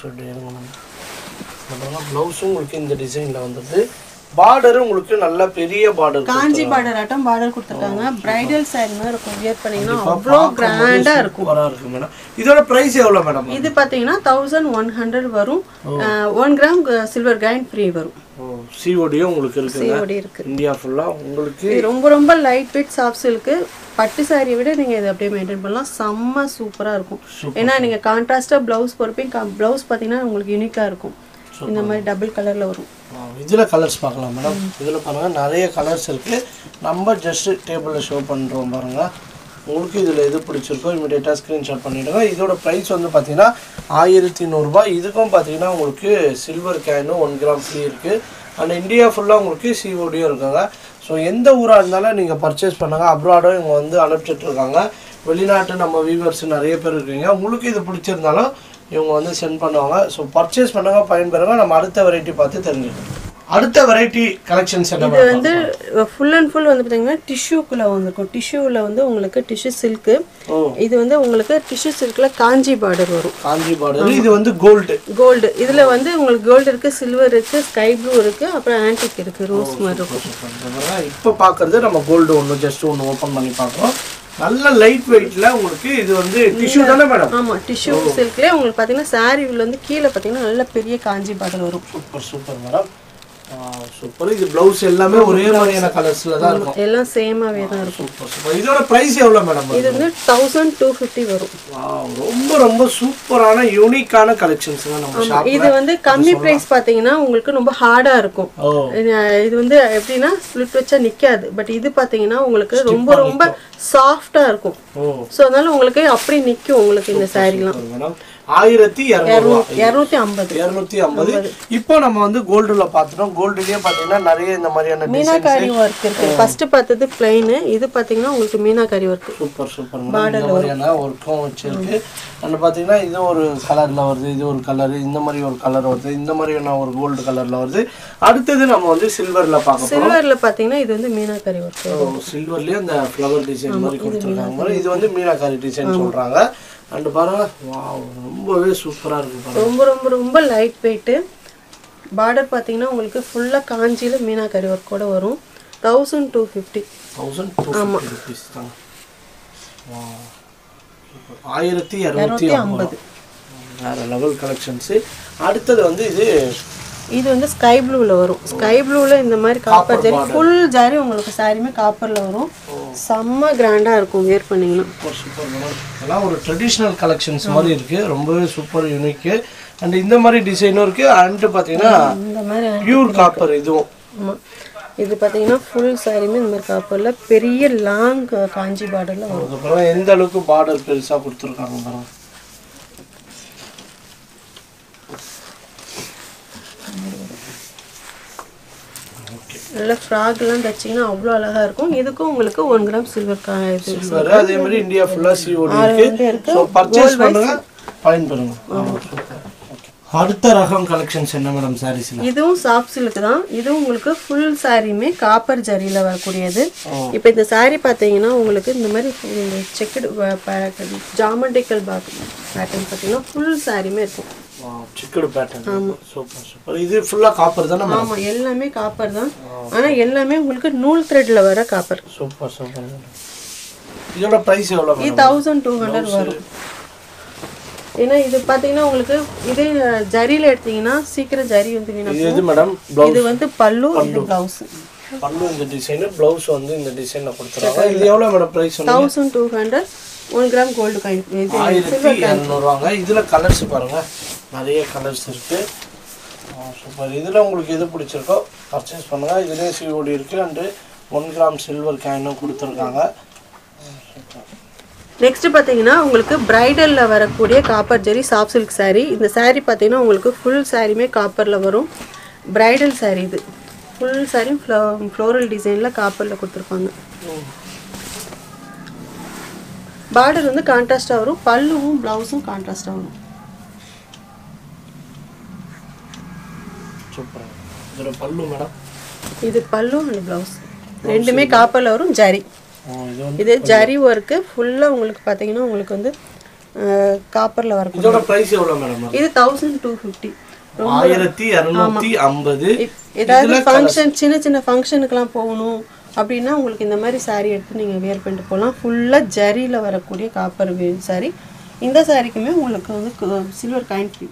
ப்ளவுஸும் உங்களுக்கு இந்த டிசைனில் வந்துடுது. பார்டர் உங்களுக்கு நல்ல பெரிய பார்டர், காஞ்சி பார்டர் ஆட்டம் பார்டர் கொடுத்துருக்காங்க. பிரைடல் சாரி மாதிரி இருக்கும். வியர் பண்ணீங்கன்னா அவ்வளோ கிராண்டா இருக்கும். இருக்கு மேடம். இதோட பிரைஸ் எவ்வளவு மேடம்? இது பாத்தீங்கன்னா 1100 வரும். 1 கிராம் சில்வர் காயின் ஃப்ரீ வரும். COD உங்களுக்கு இருக்கு. COD இருக்கு இந்தியா ஃபுல்லா. உங்களுக்கு ரொம்ப ரொம்ப லைட் வெயிட் சாஃப்ட் சில்க். பட்டு சாரியை விட நீங்க இதை அப்படியே மெயின்டைன் பண்ணலாம். செம்ம சூப்பரா இருக்கும். ஏன்னா நீங்க கான்ட்ராஸ்டா பிளவுஸ் போறப்ப பிளவுஸ் பாத்தீங்கன்னா உங்களுக்கு யூனிக்கா இருக்கும். இந்த மாதிரி டபுள் கலர்ல வரும். இதுல கலர்ஸ் பார்க்கலாம் மேடம். இதுல பாருங்க நிறைய கலர்ஸ் இருக்கு. நம்ம ஜஸ்ட் டேபிள்ல ஷோ பண்றோம் பாருங்க. உங்களுக்கு இதுல எது பிடிச்சிருக்கோ இமிடியேட்டா ஸ்கிரீன்ஷாட் பண்ணிடுங்க. இதோட பிரைஸ் வந்து பாத்தீங்கன்னா 1100 ரூபாய். இதுக்கும் பாத்தீங்கன்னா உங்களுக்கு சில்வர் காயினும் 1 கிராம் ஃப்ரீ இருக்கு. அண்ட் இந்தியா ஃபுல்லா உங்களுக்கு CODயும் இருக்காங்க. ஸோ எந்த ஊராக இருந்தாலும் நீங்கள் பர்ச்சேஸ் பண்ணுங்க. அப்ராடும் இவங்க வந்து அனுப்பிச்சிட்டு இருக்காங்க. வெளிநாட்டு நம்ம வியூவர்ஸ் நிறைய பேர் இருக்கீங்க. உங்களுக்கு இது பிடிச்சிருந்தாலும் இவங்க வந்து சென்ட் பண்ணுவாங்க. ஸோ பர்ச்சேஸ் பண்ணுங்க, பயன்பெறுங்க. நம்ம அடுத்த வெரைட்டி பார்த்து தெரிஞ்சுக்கணும். அடுத்த வெரைட்டி கலெக்ஷன்ஸ் என்ன? இது வந்து ஃபுல் அண்ட் ஃபுல் வந்து பார்த்தீங்கன்னா டிஷ்யூக்குள்ள வந்திருக்கும். டிஷ்யூவில் வந்து உங்களுக்கு டிஷ்யூ சில்க். இது வந்து உங்களுக்கு டிஷ்யூ சில்க்ல காஞ்சி பார்டர் வரும். காஞ்சி பார்டர். இது வந்து கோல்டு. இதுல வந்து உங்களுக்கு கோல்டு இருக்கு, சில்வர் இருக்கு, ஸ்கை ப்ளூ இருக்கு, அப்புறம் ஆன்டிக் இருக்கு, ரோஸ் மாதிரி இருக்கும். இப்போ பார்க்கறது நம்ம கோல்டு ஒன்று ஜஸ்ட் ஒன்று ஓப்பன் பண்ணி பார்க்குறோம். நல்ல லைட் வெயிட்ல உங்களுக்கு இது வந்து டிஷ்யூ தானே மேடம்? ஆமா டிஷ்யூ சில்க்ல உங்களுக்கு பாத்தீங்கன்னா சாரில வந்து கீழே பாத்தீங்கன்னா நல்ல பெரிய காஞ்சி பார்டர் வரும். Super madam. சூப்பர். இது ப்ளவுஸ் எல்லாமே ஒரே மாதிரியான கலர்ஸ்ல தான் இருக்கும். எல்லாம் சேமாவே தான் இருக்கும். சூப்பர். இதோட பிரைஸ் எவ்வளவு மேடம்? இது வந்து 1250 வரும். ரொம்ப ரொம்ப சூப்பரான யூனிக்கான கலெக்ஷன்ஸ் தான் நம்ம ஷாப்ல. இது வந்து கம்மி பிரைஸ் பாத்தீங்கன்னா உங்களுக்கு ரொம்ப ஹார்டா இருக்கும். இது வந்து எப்படின்னா ஸ்லிட் வச்சா நிக்காது. பட் இது பாத்தீங்கன்னா உங்களுக்கு ரொம்ப ரொம்ப சாஃப்டா இருக்கும். சோ அதனால உங்களுக்கு அப்படி நிக்கும் உங்களுக்கு இந்த சாரிலாம். 1250. இப்போ நம்ம வந்து கோல்டுல பாத்துறோம். கோல்டுலயே பாத்தீங்கன்னா நிறைய இந்த மாதிரியான மீனாகாரி வர்க் இருக்கு. ஃபர்ஸ்ட் பார்த்தது plain, இது பாத்தீங்கன்னா உங்களுக்கு மீனாகாரி வர்க். Super super. இந்த மாதிரியான வர்க்கும் வச்சிருக்கு. அண்ட் பாத்தீங்கன்னா இது ஒரு கலர்ல வருது, இது ஒரு கலர், இந்த மாதிரி ஒரு கலர் வருது, இந்த மாதிரியான ஒரு கோல்டு கலர்ல வருது. அடுத்து நம்ம வந்து சில்வர்ல பார்க்க போறோம். சில்வர்ல பாத்தீங்கன்னா இது வந்து மீனாகாரி வர்க். சில்வர்லயே அந்த ஃப்ளவர் டிசைன் மாதிரி கொடுத்திருக்காங்க. இது வந்து மீனாகாரி டிசைன் சொல்றாங்க. அண்ட் பாருங்க, வாவ், ரொம்பவே சூப்பரா இருக்கு பாருங்க. ரொம்ப ரொம்ப ரொம்ப லைட் வெயிட். பார்டர் பாத்தீங்கன்னா உங்களுக்கு ஃபுல்லா காஞ்சில மீனாகாரி வர்க்கோட வரும். 1250. 1250 rupees தான். வாவ், 1250. வேற லெவல் கலெக்ஷன்ஸ். அடுத்து வந்து இது வந்து ஸ்கை ப்ளூல வரும். ஸ்கை ப்ளூல இந்த மாதிரி காப்பர் ஜரி, ஃபுல் ஜரி உங்களுக்கு சாரியுமே காப்பர்ல வரும். செம்ம கிராண்டா இருக்கும் வியர் பண்ணீங்கன்னா. Super madam. எல்லாம் ஒரு ட்ரெடிஷனல் கலெக்ஷன்ஸ் மாதிரி இருக்கு. ரொம்பவே சூப்பர் யூனிக். அண்ட் இந்த மாதிரி டிசைனும் இருக்கு. அண்ட் பாத்தீங்கன்னா இந்த மாதிரி பியூர் காப்பர் இதுவும். ஆமா, இது பாத்தீங்கன்னா ஃபுல் சாரியுமே இந்த மாதிரி காப்பர்ல பெரிய லாங் காஞ்சி பார்டர்ல வரும். அப்புறம் எந்த அளவுக்கு பார்டர் பெருசா கொடுத்துருக்காங்க பாருங்க. நல்ல ஃப்ராக் எல்லாம் தச்சீங்கன்னா அவ்வளோ அழகா இருக்கும். இதுக்கும் உங்களுக்கு 1 கிராம் சில்வர் சில்வர். அதே மாதிரி இந்தியா ஃபுல்லா COD இருக்கு. சோ பர்ச்சேஸ் பண்ணுங்க, ஃபைன் பண்ணுங்க. அடுத்த ரகம் கலெக்ஷன்ஸ் என்ன மேடம் சாரீஸ்ல? இதுவும் சாஃப்ட் சில்க் தான். இதுவும் உங்களுக்கு ஃபுல் சாரியுமே காப்பர் ஜரியில வரக்கூடியது. இப்போ இந்த சாரி பாத்தீங்கன்னா உங்களுக்கு இந்த மாதிரி செக்குடு ஜாமெட்ரிக்கல் பேட்டர்ன் பாத்தீங்கன்னா ஃபுல் சாரியுமே இருக்கும். Checked pattern. ஆமா, சூப்பர் சூப்பர். இது ஃபுல்லா காப்பர் தான மேடம்? ஆமா, எல்லாமே காப்பர் தான். ஆனா எல்லாமே உங்களுக்கு நூல் த்ரெட்ல வர காப்பர். Super super. இதோட பிரைஸ் எவ்வளவு மேடம்? 1200 வரும். ஏன்னா இது பாத்தீங்கன்னா உங்களுக்கு இதே ஜரியில எடுத்தீங்கன்னா சீக்கிரம் ஜரி வந்து வீணா போகும். இது மேடம் இது வந்து பல்லு, இது பிளவுஸ். பல்லு இந்த டிசைன், பிளவுஸ் வந்து இந்த டிசைன்ல கொடுத்துறாங்க. இது எவ்வளவு madam price? 1200. 1 gram gold coin. இது 1200 ரூபாங்க. இதுல கலர்ஸ் பாருங்க, நிறைய கலர்ஸ் இருக்கு. சூப்பர். இதுல உங்களுக்கு எது பிடிச்சிருக்கோ பர்ச்சேஸ் பண்ணுங்க. இதுலயே COD இருக்கு. அண்ட் 1 கிராம் சில்வர் காயினும் கொடுத்துருக்காங்க. நெக்ஸ்ட் பாத்தீங்கன்னா உங்களுக்கு பிரைடல்ல வரக்கூடிய copper zari soft silk saree. இந்த saree பாத்தீங்கன்னா உங்களுக்கு ஃபுல் சாரியுமே காப்பர்ல வரும். Bridal saree. இது ஃபுல் saree ஃப்ளோரல் டிசைன்ல காப்பர்ல கொடுத்துருப்பாங்க. பார்டர் வந்து கான்ட்ராஸ்டா வரும். பல்லுவும் பிளவுஸும் கான்ட்ராஸ்டா வரும். சூப்பர். இதோட பல்லு மேடம்? இது பல்லு அண்ட் பிளவுஸ் ரெண்டுமே காப்பர்ல வரும். ஜரி, இது ஜரி வர்க் ஃபுல்லா உங்களுக்கு பாத்தீங்கன்னா உங்களுக்கு வந்து காப்பர்ல வரும். இதோட பிரைஸ் எவ்வளவு மேடம்? இது 1250. 1250. ஏதாவது ஃபங்க்ஷன், சின்ன சின்ன ஃபங்க்ஷனுக்குலாம் போகணும் அப்படின்னா உங்களுக்கு இந்த மாதிரி saree எடுத்து நீங்க வேர் பண்ணிட்டு போகலாம். ஃபுல்லா ஜரியில வரக்கூடிய காப்பர் saree. இந்த சாரிக்குமே உங்களுக்கு வந்து சில்வர் காயின் ஃப்ரீ.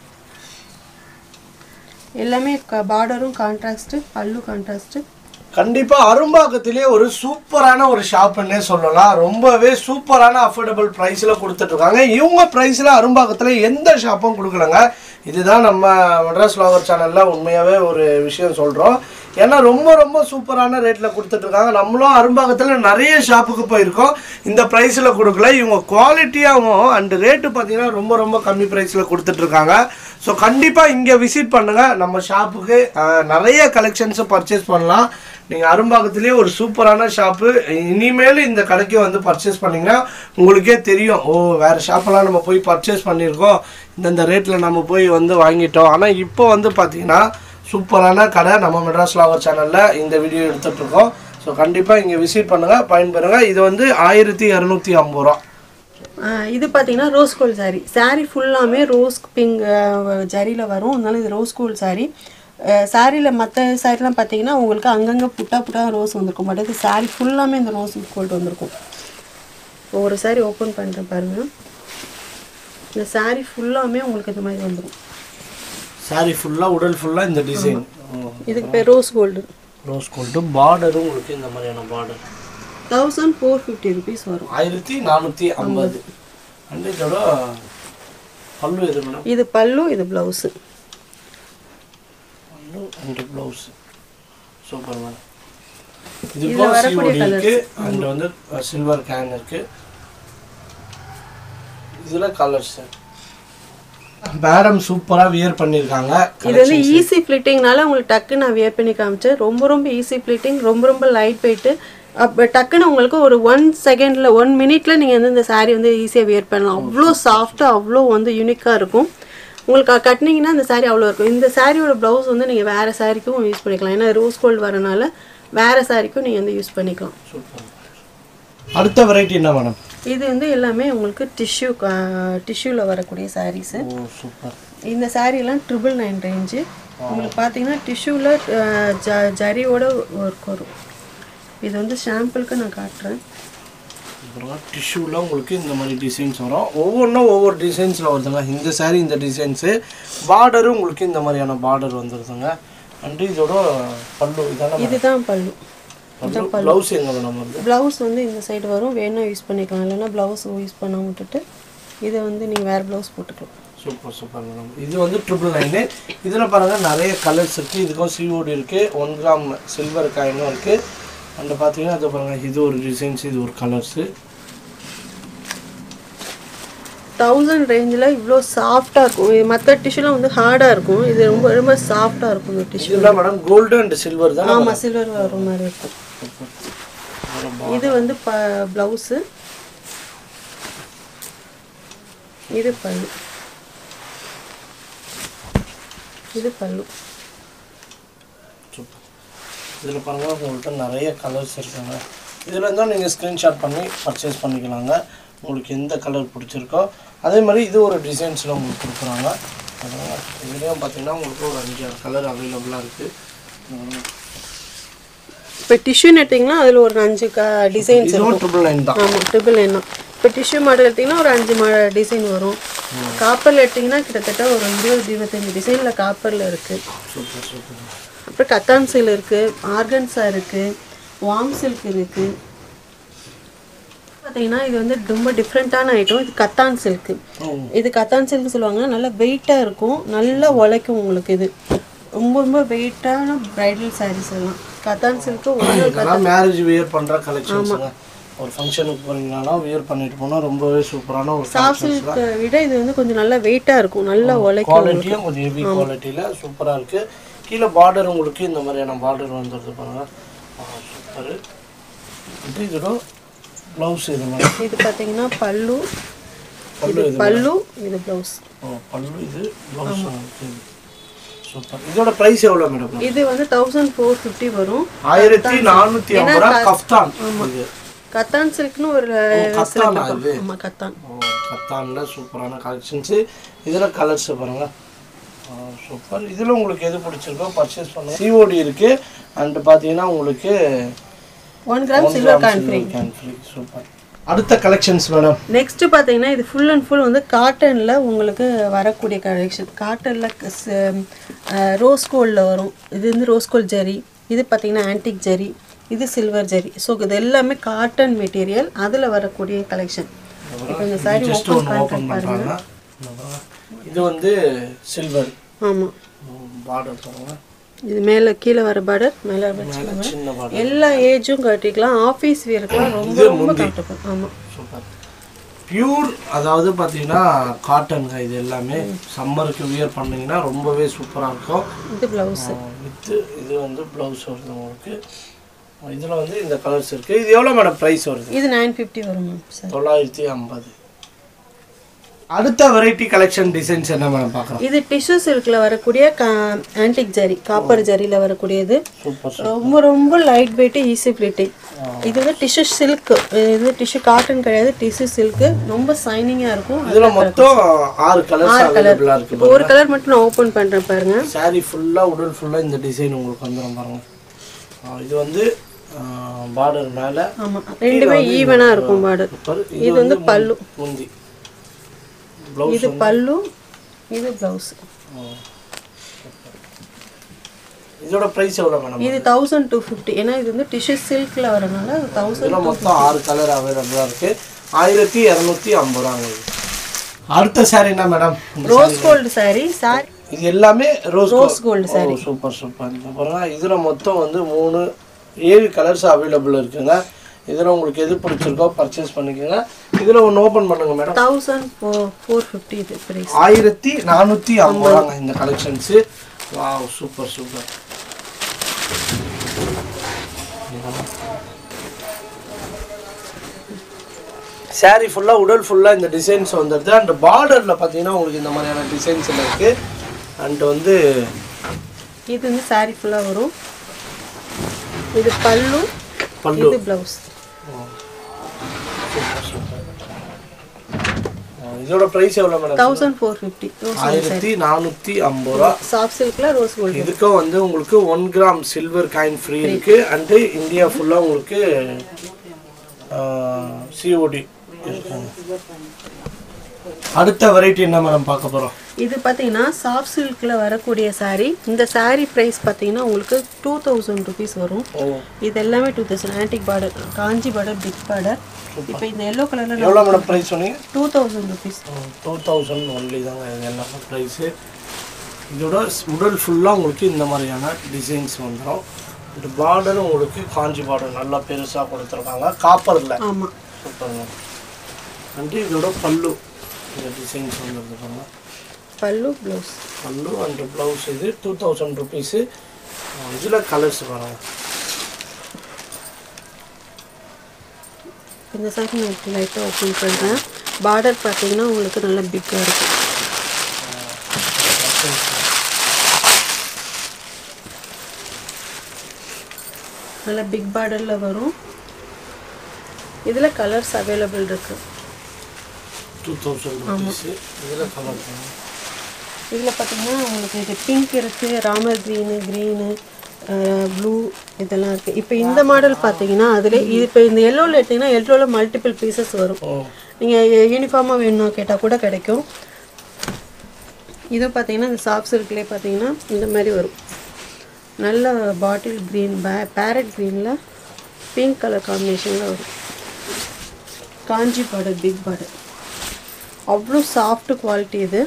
எல்லாமே பார்டரும் கான்ட்ராஸ்ட், பல்லு கான்ட்ராஸ்ட். கண்டிப்பா அரும்பாக்கத்திலே ஒரு சூப்பரான ஒரு ஷாப்னே சொல்லலாம். ரொம்பவே சூப்பரான அஃபோர்டபுள் பிரைஸ்ல கொடுத்துட்டு இருக்காங்க. இவங்க பிரைஸ்ல அரும்பாக்கத்துல எந்த ஷாப்பும் கொடுக்கலங்க. இதுதான் நம்ம மெட்ராஸ் வ்ளாகர் சேனல்ல உண்மையாவே ஒரு விஷயம் சொல்றோம். ஏன்னா ரொம்ப ரொம்ப சூப்பரான ரேட்ல கொடுத்துட்டு இருக்காங்க. நம்மளும் அரும்பாக்கத்துல நிறைய ஷாப்புக்கு போயிருக்கோம், இந்த பிரைஸ்ல கொடுக்கல. இவங்க குவாலிட்டியாகவும் அண்ட் ரேட்டு பார்த்தீங்கன்னா ரொம்ப ரொம்ப கம்மி பிரைஸ்ல கொடுத்துட்டு இருக்காங்க. ஸோ கண்டிப்பாக இங்கே விசிட் பண்ணுங்க. நம்ம ஷாப்புக்கு நிறைய கலெக்ஷன்ஸை பர்ச்சேஸ் பண்ணலாம். நீங்கள் அரும்பாக்கத்திலே ஒரு சூப்பரான ஷாப்பு. இனிமேல் இந்த கடைக்கு வந்து பர்ச்சேஸ் பண்ணிங்கன்னா உங்களுக்கே தெரியும், ஓ வேறு ஷாப்பெல்லாம் நம்ம போய் பர்ச்சேஸ் பண்ணியிருக்கோம், இந்தந்த ரேட்டில் நம்ம போய் வந்து வாங்கிட்டோம். ஆனால் இப்போ வந்து பார்த்தீங்கன்னா சூப்பரான கடை நம்ம மெட்ராஸ் வ்ளாகர் சேனலில் இந்த வீடியோ எடுத்துகிட்ருக்கோம். ஸோ கண்டிப்பாக இங்கே விசிட் பண்ணுங்கள், பயன்பெறுங்க. இது வந்து 1250 ரூபா. இது பார்த்தீங்கன்னா ரோஸ் கோல்ட் saree. saree ஃபுல்லாமே ரோஸ் பிங்க் ஜரியில் வரும். அதனால இது ரோஸ் கோல்ட் saree. சாரியில் மற்ற சாரிலாம் பார்த்தீங்கன்னா உங்களுக்கு அங்கங்கே புட்டா புட்டா ரோஸ் வந்திருக்கும். பட் இது saree ஃபுல்லாமே இந்த ரோஸ் கோல்ட் வந்திருக்கும். ஒரு saree ஓப்பன் பண்ணுறேன் பாருங்கள். இந்த saree ஃபுல்லாமே உங்களுக்கு இந்த மாதிரி வந்துடும். saree ஃபுல்லாக உடல் ஃபுல்லாக இந்த டிசைன். இதுக்கு பேர் ரோஸ் கோல்டு. Rose gold. பார்டரும் உங்களுக்கு இந்த மாதிரியான பார்டர். 1450 rupees வரும். 1450. அண்ட் இதோட பல்லு எது மேடம்? இது பல்லு, இது blouse. Pallu and blouse. Super madam. இதுக்கு COD இருக்கு அண்ட் வந்து சில்வர் கேன் இருக்கு. இதுல கலர்ஸ் மேடம் சூப்பரா வியர் பண்ணிருக்காங்க. இது வந்து ஈஸி ஃபிட்டிங்னால உங்களுக்கு டக்கு நான் வியர் பண்ணி காமிச்சேன். ரொம்ப ஈஸி ஃபிட்டிங், ரொம்ப லைட் வெயிட். அப்போ டக்குன்னு உங்களுக்கு ஒரு 1 செகண்டில் 1 மினிட்ல நீங்கள் வந்து இந்த சாரீ வந்து ஈஸியாக வியர் பண்ணலாம். அவ்வளோ சாஃப்டாக அவ்வளோ வந்து யூனிக்காக இருக்கும். உங்களுக்கு கட்டினீங்கன்னா இந்த சாரீ அவ்வளோ இருக்கும். இந்த சாரியோட ப்ளவுஸ் வந்து நீங்கள் வேறு சாரிக்கும் யூஸ் பண்ணிக்கலாம். ஏன்னா ரோஸ் கோல்டு வரனால வேறு சாரிக்கும் நீங்கள் வந்து யூஸ் பண்ணிக்கலாம். அடுத்த வெரைட்டி என்ன மேடம்? இது வந்து எல்லாமே உங்களுக்கு டிஷ்யூவில் வரக்கூடிய சாரீஸு. இந்த சாரீலாம் 999 ரேஞ்சு. உங்களுக்கு பார்த்தீங்கன்னா டிஷ்யூவில் ஜரியோட ஒர்க் வரும். இது வந்து சாம்பிளுக்கு நான் காட்டுறேன். டிஷ்யூவில் உங்களுக்கு இந்த மாதிரி டிசைன்ஸ் வரும். ஒவ்வொன்றும் ஒவ்வொரு டிசைன்ஸில் வருதுங்க. இந்த சாரீ இந்த டிசைன்ஸு பார்டரும் உங்களுக்கு இந்த மாதிரியான பார்டர் வந்துருதுங்க. அண்ட் இதோட பல்லு இதுதான் பல்லு. ப்ளவுஸ் எங்கே வேணும் வருது? ப்ளவுஸ் வந்து இந்த சைடு வரும். வேணா யூஸ் பண்ணிக்கலாம், இல்லைன்னா ப்ளவுஸ் யூஸ் பண்ண விட்டுட்டு இதை வந்து நீங்கள் வேறு ப்ளவுஸ் போட்டுக்கலாம். Super madam. இது வந்து 999. இதில் பாருங்கள் நிறைய கலர்ஸ் இருக்குது. இதுக்கும் சிஓடி இருக்குது. 1 கிராம் சில்வர் காயினும் இருக்குது. அண்ட் பார்த்தீங்கன்னா அது பாருங்கள், இது ஒரு டிசைன்ஸ், இது ஒரு கலர்ஸு. 1000 ரேஞ்சில் இவ்வளோ சாஃப்டாக இருக்கும். மற்ற டிஷ்யூலாம் வந்து ஹார்டாக இருக்கும். இது ரொம்ப சாஃப்டாக இருக்கும். இந்த டிஷ்யூ இல்லை மேடம், கோல்டு அண்ட் சில்வர் தான். ஆமாம், சில்வர் வர மாதிரி இருக்கும். இது வந்து ப்ளவுஸு. இது பல்லு. இது பல்லு. இதில் பாருங்கள் உங்கள்கிட்ட நிறைய கலர்ஸ் இருக்குங்க. இதில் இருந்தால் நீங்கள் ஸ்க்ரீன்ஷாட் பண்ணி பர்ச்சேஸ் பண்ணிக்கலாங்க. உங்களுக்கு எந்த கலர் பிடிச்சிருக்கோ அதே மாதிரி இது ஒரு டிசைன்ஸில் உங்களுக்கு கொடுக்குறாங்க. அதனால் இதுலேயும் பார்த்தீங்கன்னா உங்களுக்கு ஒரு 5-6 கலர் அவைலபிளாக இருக்குது. இப்போ டிஷ்யூன்னு எடுத்திங்கன்னா அதில் ஒரு 5 டிசைன்ஸ் இருக்கும். 999 தான். ஆமாம், 999 தான். இப்போ டிஷ்யூ மாடல் எடுத்திங்கன்னா ஒரு 5 டிசைன் வரும். காப்பரில் எடுத்திங்கன்னா கிட்டத்தட்ட ஒரு 20-25 டிசைனில் காப்பரில் இருக்குது. சூப்பர். அப்புறம் கத்தான் சில்க் இருக்குது, ஆர்கன்ஸா இருக்குது, வார்ம் சில்க் இருக்குது. பார்த்தீங்கன்னா இது வந்து ரொம்ப டிஃப்ரெண்ட்டான ஐட்டம். இது கத்தான் சில்க்கு. இது கத்தான் சில்க் சொல்லுவாங்க. நல்லா வெயிட்டாக இருக்கும், நல்லா உழைக்கும் உங்களுக்கு. இது ரொம்ப வெயிட்டான பிரைடல் சாரீஸ் எல்லாம் கத்தான் சில்க்கு. மேரேஜ் வியர் பண்ணுற கலெக்ஷன்ஸுங்க. ஒரு ஃபங்க்ஷனுக்கு போகிறீங்கன்னா வியர் பண்ணிட்டு போனால் ரொம்பவே சூப்பரான ஒரு சாஃப்ட் சில்க் விட இது வந்து கொஞ்சம் நல்லா வெயிட்டாக இருக்கும், நல்லா உழைக்கும். குவாலிட்டியும் கொஞ்சம் ஹெவி குவாலிட்டியில் சூப்பராக இருக்குது. கீழே பார்டர் உங்களுக்கு இந்த மாதிரியான பார்டர் வந்துடுது பாருங்கள். சூப்பர். இதோட ப்ளவுஸ் இது பார்த்தீங்கன்னா பல்லு. இது பல்லு, இது ப்ளவுஸ். பல்லு, இது ப்ளவுஸ். சூப்பர். இதோட பிரைஸ் எவ்வளோ மேடம்? இது வந்து 1450 வரும். 1450 கஃப்தான். கத்தான் சில்க்னு ஒரு கத்தான்ல சூப்பரான கலெக்ஷன்ஸ். இதில் கலர்ஸ் பாருங்கள். சூப்பர். இதில் உங்களுக்கு எது பிடிச்சிருக்கோ பர்ச்சேஸ் பண்ணுங்க. சிஓடி இருக்குது. அண்ட் பார்த்தீங்கன்னா உங்களுக்கு 1 gram silver coin free. Super. அடுத்த கலெக்ஷன்ஸ் மேடம். நெக்ஸ்ட் பார்த்தீங்கன்னா இது ஃபுல் அண்ட் ஃபுல் வந்து காட்டனில் உங்களுக்கு வரக்கூடிய கலெக்ஷன். காட்டனில் ரோஸ் கோல்டில் வரும். இது வந்து ரோஸ் கோல்ட் ஜரி. இது பார்த்தீங்கன்னா ஆன்டிக் ஜரி. இது சில்வர் ஜரி. ஸோ இது எல்லாமே காட்டன் மெட்டீரியல், அதில் வரக்கூடிய கலெக்ஷன். இப்போ இந்த சாரி ஓப்பன் பண்ணுறாங்க. இது வந்து சில்வர். ஆமாம். பார்டர் பாருங்க. இது மேலே கீழே வர பார்டர், மேலே எல்லா ஏஜும் கட்டிக்கலாம். ஆஃபீஸ் வியருக்குலாம் ரொம்ப கம்ஃபர்டபுள். ஆமாம், சூப்பர். பியூர், அதாவது பார்த்தீங்கன்னா காட்டனுங்க. இது எல்லாமே சம்மருக்கு வியர் பண்ணிங்கன்னா ரொம்பவே சூப்பராக இருக்கும். இது ப்ளவுஸு. இது வந்து ப்ளவுஸ் வருது உங்களுக்கு. இதில் வந்து இந்த கலர்ஸ் இருக்குது. இது எவ்வளோ மேடம் ப்ரைஸ் வருது? இது 950 வரும் மேம். 950. அடுத்த வெரைட்டி கலெக்ஷன் டிசைன்ஸ் என்ன மேடம் பார்க்கலாம்? இது டிஷ்யூ சில்க்ல வரக்கூடிய ஆன்டிக் ஜரி, காப்பர் ஜரியில் வரக்கூடியது. ரொம்ப லைட் வெயிட், ஈஸி ஃபிட்டிங். இது வந்து டிஷ்யூ சில்க். இது டிஷ்யூ காட்டன் கிடையாது, டிஷ்யூ சில்க். ரொம்ப சைனிங்காக இருக்கும். இதில் மொத்தம் 6 கலர்ஸ் அவைலபிளாக இருக்குது. ஒரு கலர் மட்டும் நான் ஓப்பன் பண்ணுறேன் பாருங்க. சாரி ஃபுல்லாக உடல் ஃபுல்லாக இந்த டிசைன் உங்களுக்கு வந்துடும் பாருங்க. இது வந்து பார்டர் மேலே. ஆமாம், ரெண்டுமே ஈவனாக இருக்கும் பார்டர். இது வந்து பல்லு. முந்தி இது பல்லு, இது ப்ளவுஸ். இதோட பிரைஸ் எவ்வளவு மேடம்? இது 1250. ஏன்னா இது வந்து டிஷ்யூ சில்க்ல வரனால 1000. இதுல மொத்தம் 6 கலர் அவைலபிளா இருக்கு. 1250 ரூபாய். அடுத்த சாரி என்ன மேடம்? Rose gold saree. இது எல்லாமே rose gold saree. Super super. பாருங்க, இதுல மொத்தம் வந்து 7 கலர்ஸ் அவைலபிள் இருக்குங்க. இதில் உங்களுக்கு எது பிடிச்சிருக்கோ பர்ச்சேஸ் பண்ணிக்கோங்க. இதில் ஒன்று ஓப்பன் பண்ணுங்க மேடம். 1450 இது பிரைஸ். 1450 இந்த collections. Wow super super. Saree ஃபுல்லாக உடல் ஃபுல்லாக இந்த டிசைன்ஸ் வந்துடுது. அண்ட் பார்டரில் பார்த்தீங்கன்னா உங்களுக்கு இந்த மாதிரியான டிசைன்ஸ் எல்லாம் இருக்குது. அண்ட் வந்து இது வந்து சாரி ஃபுல்லாக வரும். இது பல்லு, இது ப்ளவுஸ். இதோட பிரைஸ் எவ்வளோ மேடம்? 1450. 1450 சாஃப்ட் சில்க்ல ரோஸ் கோல்ட். இதுக்கும் வந்து உங்களுக்கு 1 கிராம் சில்வர் காயின் ஃப்ரீ இருக்கு. அண்ட் இந்தியா ஃபுல்லாக உங்களுக்கு COD. அடுத்த வெரைட்டி என்ன மேடம் பார்க்க போறோம்? இது பாத்தீங்கன்னா சாஃப்ட் சில்க்ல வரக்கூடிய saree. இந்த saree பிரைஸ் பாத்தீங்கன்னா உங்களுக்கு 2000 rupees வரும். இது எல்லாமே 2000 antique border, Kanchi border, big border. இப்போ இந்த yellow கலர்ல எவ்வளவு மேடம் பிரைஸ் சொன்னீங்க? 2000 rupees. 2000 ஒன்லி தாங்க எல்லாமே பிரைஸ். இதோட உடல் ஃபுல்லா உங்களுக்கு இந்த மாதிரியான டிசைன்ஸ் வந்துரும். இந்த பார்டர் உங்களுக்கு காஞ்சி பார்டர் நல்லா பெருசா கொடுத்திருக்காங்க காப்பர்ல. ஆமா சூப்பர்ங்க. அண்ட் இதோட பல்லு இந்த டிசைன்ஸ் வந்துருக்காங்க. பல்லு ப்ளவுஸ். பல்லு அண்ட் ப்ளவுஸ் இது 2000 rupees. இதுல கலர்ஸ் பாருங்க. இந்த சாரி நான் லைட்டா ஓபன் பண்றேன். பார்டர் பாத்தீங்கன்னா உங்களுக்கு நல்ல பிக்கா இருக்கு. நல்ல பிக் பார்டர்ல வரும். இதுல கலர்ஸ் அவேலபிள் இருக்கு. 2000 rupees. இதுல கலர் இதுல பாத்தீங்கன்னா உங்களுக்கு இது பிங்க் இருக்கு, ராமர் கிரீன், ப்ளூ இதெல்லாம் இருக்கு. இப்போ இந்த மாடல் பாத்தீங்கன்னா அதுல இப்போ இந்த yellowல எடுத்தீங்கன்னா yellowல மல்டிபிள் பீசஸ் வரும். நீங்க யூனிஃபார்மா வேணும்னா கேட்டா கூட கிடைக்கும். இது பாத்தீங்கன்னா இந்த சாஃப்ட் சில்க்லயே பாத்தீங்கன்னா இந்த மாதிரி வரும். நல்ல பாட்டில் கிரீன், பேரட் கிரீன்ல பிங்க் கலர் காம்பினேஷன்ல வரும். Kanchi border, big border. அவ்வளோ சாஃப்ட் குவாலிட்டி இது.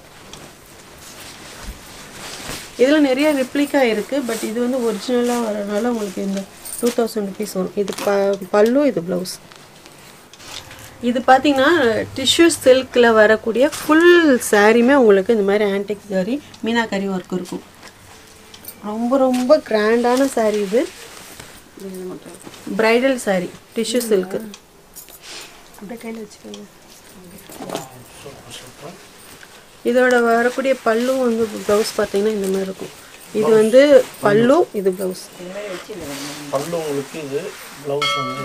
இதில் நிறைய ரிப்ளிகா இருக்குது. பட் இது வந்து ஒரிஜினலாக வரனால உங்களுக்கு இந்த 2000 rupees வரும். இது பல்லு, இது ப்ளவுஸ். இது பார்த்தீங்கன்னா டிஷ்யூ சில்கில் வரக்கூடிய ஃபுல் சாரீமே உங்களுக்கு இந்த மாதிரி ஆன்டிக் சாரி மீனாக்கரி ஒர்க் இருக்கும். ரொம்ப ரொம்ப கிராண்டான சாரீ இது. Bridal saree tissue silk. அப்படியே கையில் வச்சுக்கோங்க. இதோட வரக்கூடிய பல்லு வந்து ப்ளவுஸ் பார்த்தீங்கன்னா இந்த மாதிரி இருக்கும். இது வந்து பல்லு, இது ப்ளவுஸ். பல்லு உங்களுக்கு இது ப்ளவுஸ் வந்து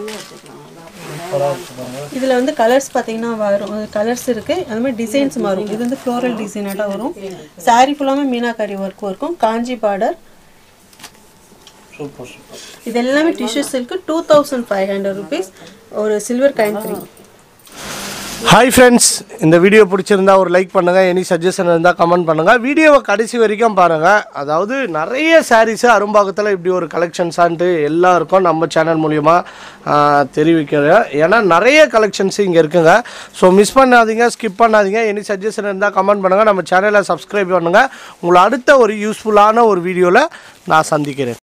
இதில் வந்து கலர்ஸ் பார்த்தீங்கன்னா வரும். கலர்ஸ் இருக்குது. அது மாதிரி டிசைன்ஸ் மாறும். இது வந்து ஃப்ளோரல் டிசைனாக வரும். சாரீ ஃபுல்லாமே மீனாக்கரி ஒர்க்கும் இருக்கும். காஞ்சி பார்டர். Super super. இது எல்லாமே டிஷ்யூ சில்க்கு. 2500 rupees. ஒரு silver coin free. Hi friends, இந்த வீடியோ பிடிச்சிருந்தா ஒரு லைக் பண்ணுங்கள். எனி சஜஷன் இருந்தால் கமெண்ட் பண்ணுங்கள். வீடியோவை கடைசி வரைக்கும் பாருங்கள். அதாவது நிறைய சாரீஸு அரும்பாக்கத்தில் இப்படி ஒரு கலெக்ஷன்ஸான்ட்டு எல்லாருக்கும் நம்ம சேனல் மூலிமா தெரிவிக்கிறேன். ஏன்னா நிறைய கலெக்ஷன்ஸு இங்கே இருக்குங்க. ஸோ மிஸ் பண்ணாதீங்க, ஸ்கிப் பண்ணாதீங்க. எனி சஜஷன் இருந்தால் கமெண்ட் பண்ணுங்கள். நம்ம சேனலை சப்ஸ்கிரைப் பண்ணுங்கள். உங்களை அடுத்த ஒரு யூஸ்ஃபுல்லான ஒரு வீடியோவில் நான் சந்திக்கிறேன்.